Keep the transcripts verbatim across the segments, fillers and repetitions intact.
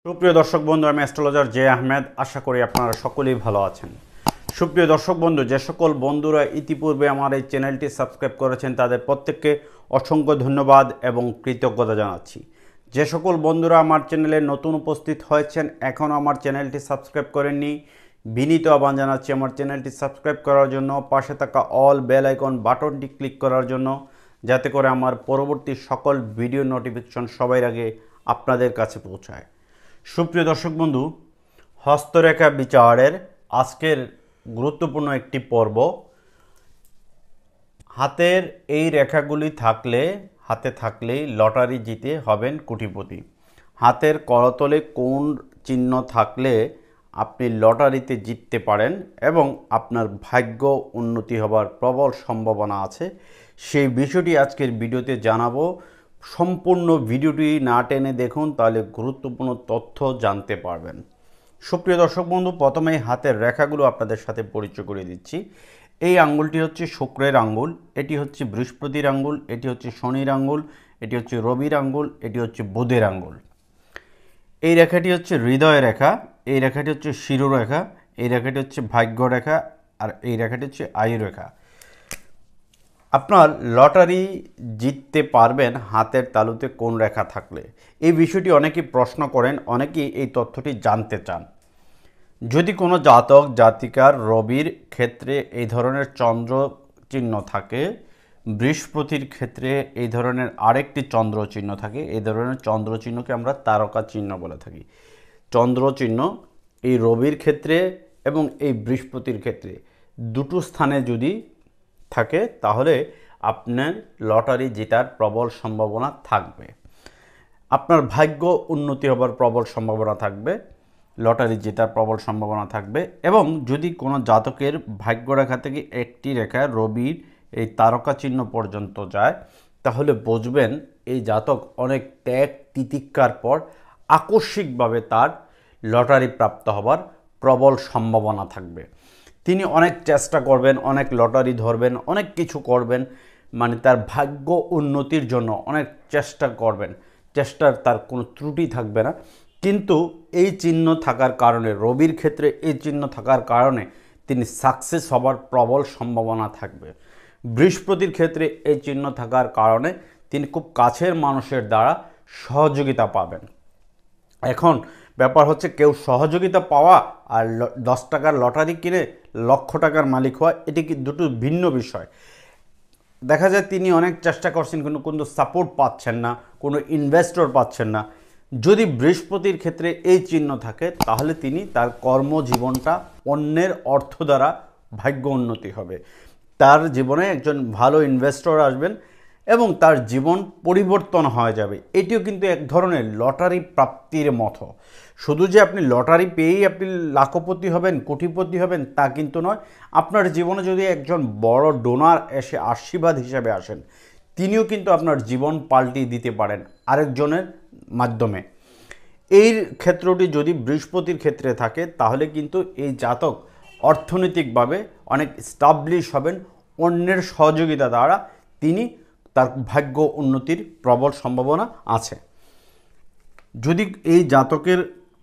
সুপ্রিয় দর্শক বন্ধু, আমি অ্যাস্ট্রোলজার জে আহমেদ। আশা করি আপনারা সকলেই ভালো আছেন। সুপ্রিয় দর্শক বন্ধু, যে সকল বন্ধুরা ইতিপূর্বে আমার এই চ্যানেলটি সাবস্ক্রাইব করেছেন তাদের প্রত্যেককে অসংখ্য ধন্যবাদ এবং কৃতজ্ঞতা জানাচ্ছি। যে সকল বন্ধুরা আমার চ্যানেলে নতুন উপস্থিত হয়েছেন, এখনও আমার চ্যানেলটি সাবস্ক্রাইব করেননি, বিনীত আহ্বান জানাচ্ছি আমার চ্যানেলটি সাবস্ক্রাইব করার জন্য, পাশে থাকা অল বেল আইকন বাটনটি ক্লিক করার জন্য, যাতে করে আমার পরবর্তী সকল ভিডিও নোটিফিকেশন সবার আগে আপনাদের কাছে পৌঁছায়। সুপ্রিয় দর্শক বন্ধু, হস্তরেখা বিচারের আজকের গুরুত্বপূর্ণ একটি পর্ব। হাতের এই রেখাগুলি থাকলে হাতে থাকলেই লটারি জিতে হবেন কোটিপতি। হাতের করতলে কোন চিহ্ন থাকলে আপনি লটারিতে জিততে পারেন এবং আপনার ভাগ্য উন্নতি হবার প্রবল সম্ভাবনা আছে, সেই বিষয়টি আজকের ভিডিওতে জানাবো। সম্পূর্ণ ভিডিওটি না টেনে দেখুন, তাহলে গুরুত্বপূর্ণ তথ্য জানতে পারবেন। সুপ্রিয় দর্শক বন্ধু, প্রথমেই হাতের রেখাগুলো আপনাদের সাথে পরিচয় করে দিচ্ছি। এই আঙ্গুলটি হচ্ছে শুক্রের আঙ্গুল, এটি হচ্ছে বৃহস্পতির আঙ্গুল, এটি হচ্ছে শনির আঙ্গুল, এটি হচ্ছে রবির আঙ্গুল, এটি হচ্ছে বুধের আঙ্গুল। এই রেখাটি হচ্ছে হৃদয় রেখা, এই রেখাটি হচ্ছে শিরোরেখা, এই রেখাটি হচ্ছে ভাগ্য রেখা, আর এই রেখাটি হচ্ছে আয়ু রেখা। আপনার লটারি জিততে পারবেন হাতের তালুতে কোন রেখা থাকলে। এই বিষয়টি অনেকেই প্রশ্ন করেন, অনেকেই এই তথ্যটি জানতে চান। যদি কোনো জাতক জাতিকার রবির ক্ষেত্রে এই ধরনের চন্দ্র চিহ্ন থাকে, বৃহস্পতির ক্ষেত্রে এই ধরনের আরেকটি চন্দ্র চিহ্ন থাকে, এই ধরনের চন্দ্র চিহ্নকে আমরা তারকা চিহ্ন বলে থাকি। চন্দ্র চিহ্ন এই রবির ক্ষেত্রে এবং এই বৃহস্পতির ক্ষেত্রে দুটো স্থানে যদি থাকে, তাহলে আপনার লটারি জেতার প্রবল সম্ভাবনা থাকবে, আপনার ভাগ্য উন্নতি হবার প্রবল সম্ভাবনা থাকবে, লটারি জেতার প্রবল সম্ভাবনা থাকবে। এবং যদি কোনো জাতকের ভাগ্য রেখা থেকে একটি রেখা রবির এই তারকা চিহ্ন পর্যন্ত যায়, তাহলে বুঝবেন এই জাতক অনেক ত্যাগ তিতিক্ষার পর আকস্মিকভাবে তার লটারি প্রাপ্ত হবার প্রবল সম্ভাবনা থাকবে। তিনি অনেক চেষ্টা করবেন, অনেক লটারি ধরবেন, অনেক কিছু করবেন, মানে তার ভাগ্য উন্নতির জন্য অনেক চেষ্টা করবেন, চেষ্টার তার কোনো ত্রুটি থাকবে না। কিন্তু এই চিহ্ন থাকার কারণে, রবির ক্ষেত্রে এই চিহ্ন থাকার কারণে তিনি সাকসেস হবার প্রবল সম্ভাবনা থাকবে। বৃহস্পতির ক্ষেত্রে এই চিহ্ন থাকার কারণে তিনি খুব কাছের মানুষের দ্বারা সহযোগিতা পাবেন। এখন ব্যাপার হচ্ছে, কেউ সহযোগিতা পাওয়া আর দশ টাকার লটারি কিনে লক্ষ টাকার মালিক হওয়া, এটি কি দুটো ভিন্ন বিষয়। দেখা যায় তিনি অনেক চেষ্টা করছেন, কিন্তু কোনো সাপোর্ট পাচ্ছেন না, কোনো ইনভেস্টর পাচ্ছেন না। যদি বৃহস্পতির ক্ষেত্রে এই চিহ্ন থাকে, তাহলে তিনি তার কর্মজীবনটা অন্যের অর্থ দ্বারা ভাগ্য উন্নতি হবে, তার জীবনে একজন ভালো ইনভেস্টর আসবেন এবং তার জীবন পরিবর্তন হয়ে যাবে। এটিও কিন্তু এক ধরনের লটারি প্রাপ্তির মতো। শুধু যে আপনি লটারি পেয়েই আপনি লাখপতি হবেন, কোটিপতি হবেন, তা কিন্তু নয়। আপনার জীবনে যদি একজন বড় ডোনার এসে আশীর্বাদ হিসেবে আসেন, তিনিও কিন্তু আপনার জীবন পাল্টিয়ে দিতে পারেন আরেকজনের মাধ্যমে। এই ক্ষেত্রটি যদি বৃহস্পতির ক্ষেত্রে থাকে, তাহলে কিন্তু এই জাতক অর্থনৈতিকভাবে অনেক স্টাবলিশ হবেন, অন্যের সহযোগিতা দ্বারা তিনি তার ভাগ্য উন্নতির প্রবল সম্ভাবনা আছে। যদি এই জাতকের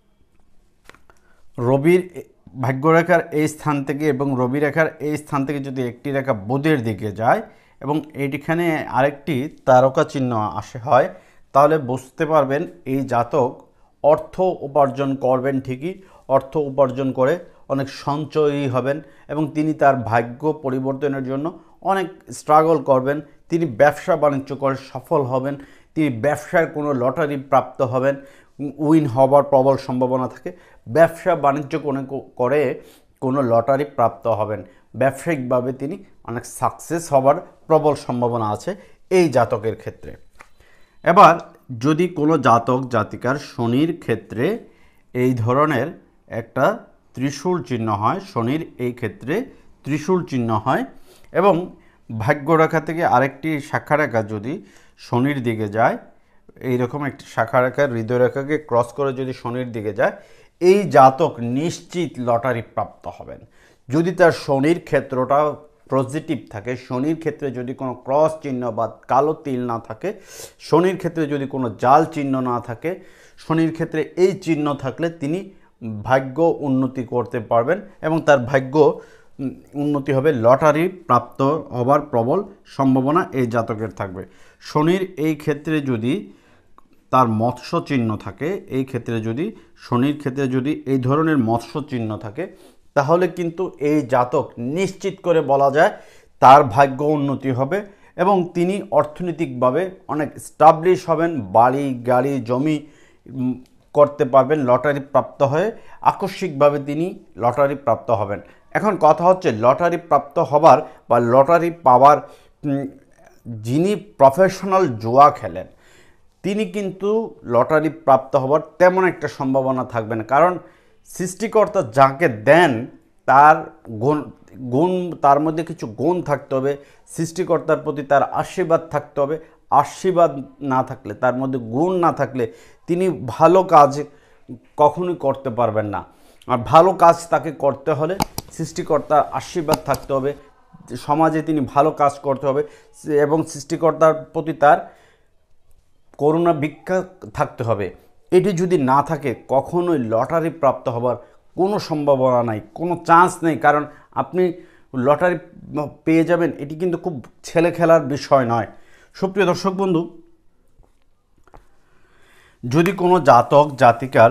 রবির ভাগ্যরেখার এই স্থান থেকে এবং রবি রেখার এই স্থান থেকে যদি একটি রেখা বুধের দিকে যায় এবং এইখানে আরেকটি তারকা চিহ্ন আসে হয়, তাহলে বুঝতে পারবেন এই জাতক অর্থ উপার্জন করবেন ঠিকই, অর্থ উপার্জন করে অনেক সঞ্চয়ী হবেন এবং তিনি তার ভাগ্য পরিবর্তনের জন্য অনেক স্ট্রাগল করবেন। তিনি ব্যবসা বাণিজ্য করে সফল হবেন, তিনি ব্যবসায় কোনো লটারি প্রাপ্ত হবেন, উইন হবার প্রবল সম্ভাবনা থাকে। ব্যবসা বাণিজ্য কোনো করে কোনো লটারি প্রাপ্ত হবেন, ব্যবসায়িকভাবে তিনি অনেক সাকসেস হবার প্রবল সম্ভাবনা আছে এই জাতকের ক্ষেত্রে। এবার যদি কোনো জাতক জাতিকার শনির ক্ষেত্রে এই ধরনের একটা ত্রিশূল চিহ্ন হয়, শনির এই ক্ষেত্রে ত্রিশূল চিহ্ন হয় এবং ভাগ্যরেখা থেকে আরেকটি শাখারেখা যদি শনির দিকে যায়, এইরকম একটি শাখারেখা হৃদয়রেখাকে ক্রস করে যদি শনির দিকে যায়, এই জাতক নিশ্চিত লটারি প্রাপ্ত হবেন। যদি তার শনির ক্ষেত্রটা পজিটিভ থাকে, শনির ক্ষেত্রে যদি কোনো ক্রস চিহ্ন বা কালো তিল না থাকে, শনির ক্ষেত্রে যদি কোনো জাল চিহ্ন না থাকে, শনির ক্ষেত্রে এই চিহ্ন থাকলে তিনি ভাগ্য উন্নতি করতে পারবেন এবং তার ভাগ্য উন্নতি হবে, লটারি প্রাপ্ত হবার প্রবল সম্ভাবনা এই জাতকের থাকবে। শনির এই ক্ষেত্রে যদি তার মৎস্য চিহ্ন থাকে, এই ক্ষেত্রে যদি শনির ক্ষেত্রে যদি এই ধরনের মৎস্য চিহ্ন থাকে, তাহলে কিন্তু এই জাতক নিশ্চিত করে বলা যায় তার ভাগ্য উন্নতি হবে এবং তিনি অর্থনৈতিকভাবে অনেক স্টাবলিশ হবেন, বাড়ি গাড়ি জমি করতে পারবেন, লটারি প্রাপ্ত হয়ে আকস্মিকভাবে তিনি লটারি প্রাপ্ত হবেন। এখন কথা হচ্ছে লটারি প্রাপ্ত হবার বা লটারি পাওয়ার, যিনি প্রফেশনাল জুয়া খেলেন তিনি কিন্তু লটারি প্রাপ্ত হবার তেমন একটা সম্ভাবনা থাকবে না, কারণ সৃষ্টিকর্তা যাকে দেন তার গুণ গুণ তার মধ্যে কিছু গুণ থাকতে হবে, সৃষ্টিকর্তার প্রতি তার আশীর্বাদ থাকতে হবে। আশীর্বাদ না থাকলে, তার মধ্যে গুণ না থাকলে তিনি ভালো কাজ কখনোই করতে পারবেন না। আর ভালো কাজ তাকে করতে হলে সৃষ্টিকর্তার আশীর্বাদ থাকতে হবে, সমাজে তিনি ভালো কাজ করতে হবে এবং সৃষ্টিকর্তার প্রতি তার করুণা ভিক্ষা থাকতে হবে। এটি যদি না থাকে কখনোই লটারি প্রাপ্ত হবার কোনো সম্ভাবনা নাই, কোনো চান্স নেই, কারণ আপনি লটারি পেয়ে যাবেন এটি কিন্তু খুব ছেলে খেলার বিষয় নয়। সুপ্রিয় দর্শক বন্ধু, যদি কোনো জাতক জাতিকার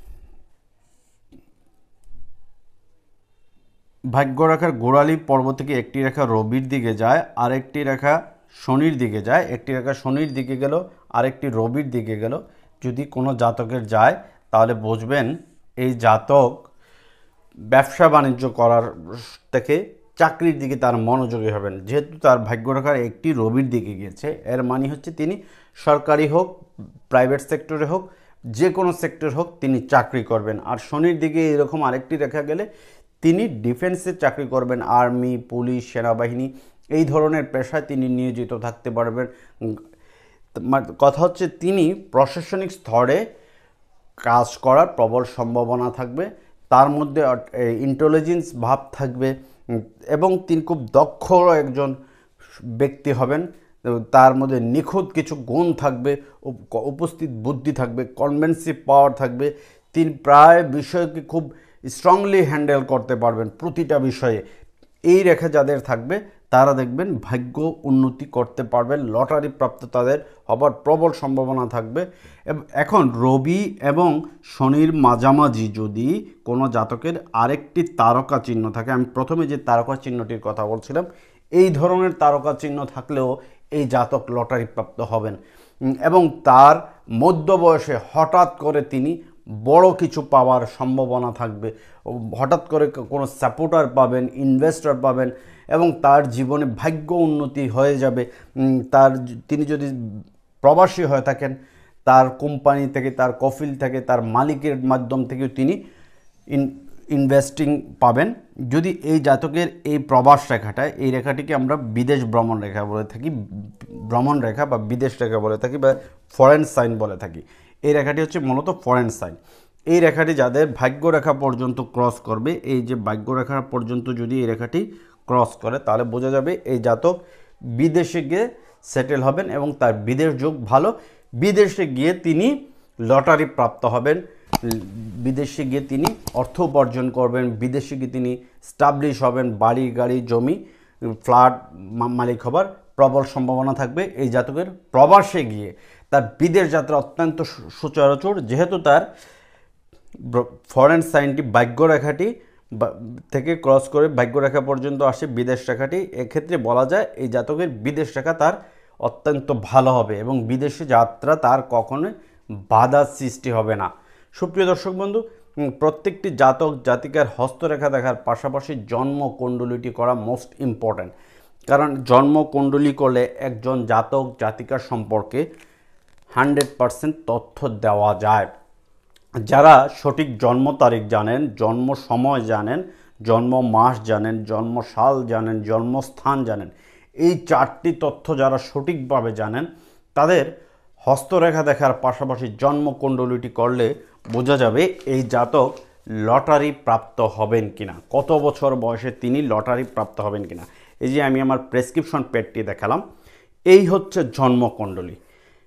ভাগ্যরেখার গোড়ালি পর্ব থেকে একটি রেখা রবির দিকে যায়, আরেকটি রেখা শনির দিকে যায়, একটি রেখা শনির দিকে গেল, আরেকটি রবির দিকে গেল, যদি কোনো জাতকের যায় তাহলে বুঝবেন এই জাতক ব্যবসা বাণিজ্য করার থেকে চাকরির দিকে তার মনোযোগী হবেন। যেহেতু তার ভাগ্যরেখার একটি রবির দিকে গিয়েছে, এর মানে হচ্ছে তিনি সরকারি হোক, প্রাইভেট সেক্টরে হোক, যে কোনো সেক্টর হোক তিনি চাকরি করবেন। আর শনির দিকে এরকম আরেকটি রেখা গেলে তিনি ডিফেন্সে চাকরি করবেন, আর্মি, পুলিশ, সেনাবাহিনী এই ধরনের পেশায় তিনি নিয়োজিত থাকতে পারবেন। কথা হচ্ছে তিনি প্রশাসনিক স্তরে কাজ করার প্রবল সম্ভাবনা থাকবে, তার মধ্যে ইন্টেলিজেন্স ভাব থাকবে এবং তিনি খুব দক্ষ একজন ব্যক্তি হবেন। তার মধ্যে নিখুঁত কিছু গুণ থাকবে, উপস্থিত বুদ্ধি থাকবে, কনভেন্সিভ পাওয়ার থাকবে। তিনি প্রায় বিষয়কে খুব স্ট্রংলি হ্যান্ডেল করতে পারবেন প্রতিটা বিষয়ে। এই রেখা যাদের থাকবে তারা দেখবেন ভাগ্য উন্নতি করতে পারবেন, লটারি প্রাপ্ত তাদের হবার প্রবল সম্ভাবনা থাকবে। এখন রবি এবং শনির মাঝামাঝি যদি কোনো জাতকের আরেকটি তারকা চিহ্ন থাকে, আমি প্রথমে যে তারকা চিহ্নটির কথা বলছিলাম, এই ধরনের তারকা চিহ্ন থাকলেও এই জাতক লটারি প্রাপ্ত হবেন এবং তার মধ্য বয়সে হঠাৎ করে তিনি বড় কিছু পাওয়ার সম্ভাবনা থাকবে। হঠাৎ করে কোনো সাপোর্টার পাবেন, ইনভেস্টর পাবেন এবং তার জীবনে ভাগ্য উন্নতি হয়ে যাবে। তার তিনি যদি প্রবাসী হয়ে থাকেন, তার কোম্পানি থেকে, তার কফিল থেকে, তার মালিকের মাধ্যম থেকে তিনি ইনভেস্টিং পাবেন। যদি এই জাতকের এই প্রবাস রেখাটায়, এই রেখাটিকে আমরা বিদেশ ভ্রমণ রেখা বলে থাকি, ভ্রমণ রেখা বা বিদেশ রেখা বলে থাকি বা ফরেন সাইন বলে থাকি। এই রেখাটি হচ্ছে মূলত ফরেন সাইন। এই রেখাটি যাদের ভাগ্য রেখা পর্যন্ত ক্রস করবে, এই যে ভাগ্য রেখা পর্যন্ত যদি এই রেখাটি ক্রস করে তাহলে বোঝা যাবে এই জাতক বিদেশে গিয়ে সেটেল হবেন এবং তার বিদেশ যোগ ভালো। বিদেশে গিয়ে তিনি লটারি প্রাপ্ত হবেন, বিদেশে গিয়ে তিনি অর্থ উপার্জন করবেন, বিদেশে গিয়ে তিনি স্টাবলিশ হবেন, বাড়ি গাড়ি জমি ফ্ল্যাট মালিক হবার প্রবল সম্ভাবনা থাকবে এই জাতকের। প্রবাসে গিয়ে তার বিদেশ যাত্রা অত্যন্ত সুচারুচুর, যেহেতু তার ফরেন সাইনটি ভাগ্যরেখাটি থেকে ক্রস করে ভাগ্যরেখা পর্যন্ত আসে বিদেশ রেখাটি। এক্ষেত্রে বলা যায় এই জাতকের বিদেশ রেখা তার অত্যন্ত ভালো হবে এবং বিদেশে যাত্রা তার কখনোই বাধা সৃষ্টি হবে না। সুপ্রিয় দর্শক বন্ধু, প্রত্যেকটি জাতক জাতিকার হস্তরেখা দেখার পাশাপাশি জন্মকুণ্ডলীটি করা মোস্ট ইম্পর্ট্যান্ট, কারণ জন্মকুণ্ডলী করলে একজন জাতক জাতিকার সম্পর্কে হান্ড্রেড পারসেন্ট তথ্য দেওয়া যায়। যারা সঠিক জন্ম তারিখ জানেন, জন্ম সময় জানেন, জন্ম মাস জানেন, জন্ম সাল জানেন, জন্মস্থান জানেন, এই চারটি তথ্য যারা সঠিকভাবে জানেন তাদের হস্তরেখা দেখার পাশাপাশি জন্মকুণ্ডলীটি করলে বোঝা যাবে এই জাতক লটারি প্রাপ্ত হবেন কিনা, কত বছর বয়সে তিনি লটারি প্রাপ্ত হবেন কিনা। এই যে আমি আমার প্রেসক্রিপশন পেডটি দেখালাম, এই হচ্ছে জন্মকুণ্ডলী।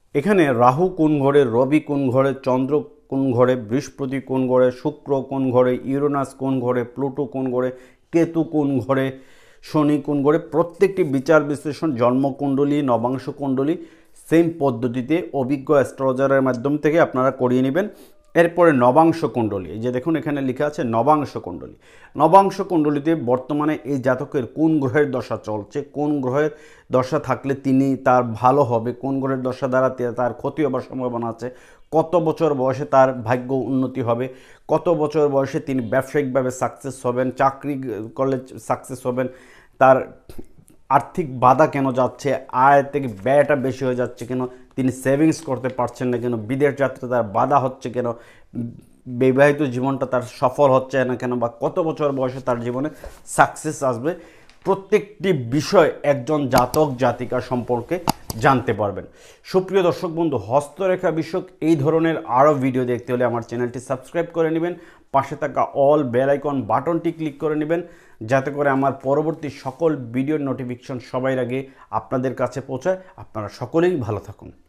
এখানে রাহু কোন ঘরে, রবি কোন ঘরে, চন্দ্র কোন ঘরে, বৃহস্পতি কোন ঘরে, শুক্র কোন ঘরে, ইউরেনাস কোন ঘরে, প্লুটো কোন ঘরে, কেতু কোন ঘরে, শনি কোন ঘরে, প্রত্যেকটি বিচার বিশ্লেষণ জন্মকুণ্ডলী, নবাংশ কুণ্ডলী সেম পদ্ধতিতে অভিজ্ঞ অ্যাস্ট্রোলজারের মাধ্যম থেকে আপনারা করিয়ে নেবেন। এরপরে নবাংশ কুণ্ডলী, এই যে দেখুন এখানে লেখা আছে নবাংশ কুণ্ডলী। নবাংশ কুণ্ডলীতে বর্তমানে এই জাতকের কোন গ্রহের দশা চলছে, কোন গ্রহের দশা থাকলে তিনি তার ভালো হবে, কোন গ্রহের দশা দ্বারা তার ক্ষতি হবার সম্ভাবনা আছে, কত বছর বয়সে তার ভাগ্য উন্নতি হবে, কত বছর বয়সে তিনি ব্যবসায়িকভাবে সাকসেস হবেন, চাকরি করলে সাকসেস হবেন, তার আর্থিক বাধা কেন যাচ্ছে, আয় থেকে ব্যয়টা বেশি হয়ে যাচ্ছে কেন, তিনি সেভিংস করতে পারছেন না কেন, বিদেশ যাত্রা তার বাধা হচ্ছে কেন, বিবাহিত জীবনটা তার সফল হচ্ছে না কেন, বা কত বছর বয়সে তার জীবনে সাকসেস আসবে, প্রত্যেকটি বিষয় একজন জাতক জাতিকা সম্পর্কে জানতে পারবেন। সুপ্রিয় দর্শক বন্ধু, হস্তরেখা বিষয়ক এই ধরনের আরও ভিডিও দেখতে হলে আমার চ্যানেলটি সাবস্ক্রাইব করে নেবেন, পাশে থাকা অল বেল আইকন বাটনটি ক্লিক করে নেবেন, যাতে করে আমার পরবর্তী সকল ভিডিওর নোটিফিকেশন সবার আগে আপনাদের কাছে পৌঁছায়। আপনারা সকলেই ভালো থাকুন।